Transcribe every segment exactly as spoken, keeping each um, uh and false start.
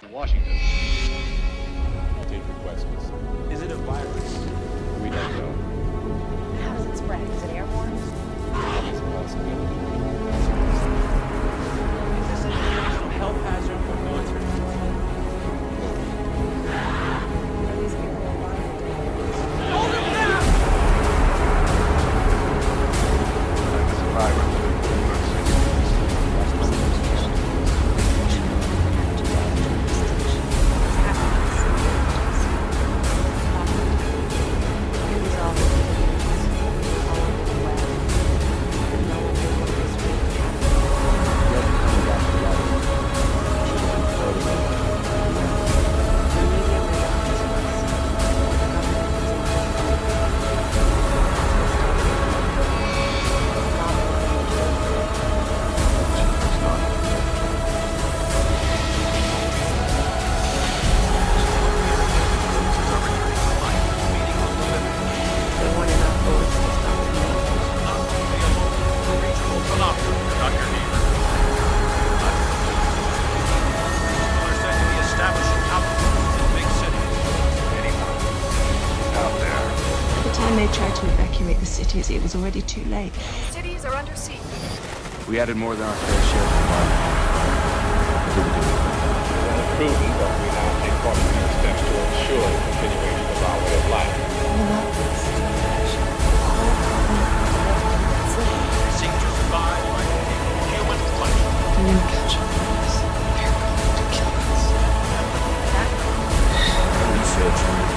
Washington. I'll take your questions. Is it a virus? We don't know. How does it spread? Is it airborne? It's a possibility. Is this an international health hazard or military hazard? Are these aerial viral diseases? It's a virus. When they tried to evacuate the cities, it was already too late. Cities are under siege. We added more than our fair share to the market. It's prudent, but we now take precautionary steps to ensure the continuation of our way of life. They seek to survive by taking human flesh. They're gonna catch up with us. They're going to kill us. We said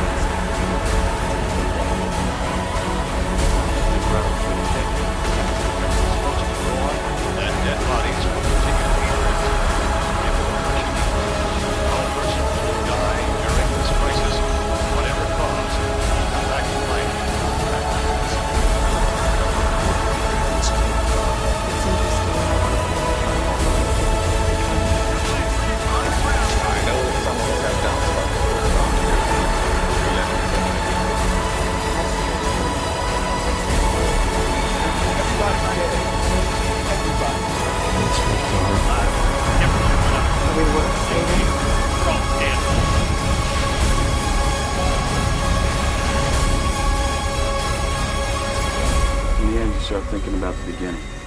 That dead bodies will continue to be raised. All persons will die during this crisis, whatever cause. Back to life. It's interesting. I know that someone sat down We were saving. In the end, you start thinking about the beginning.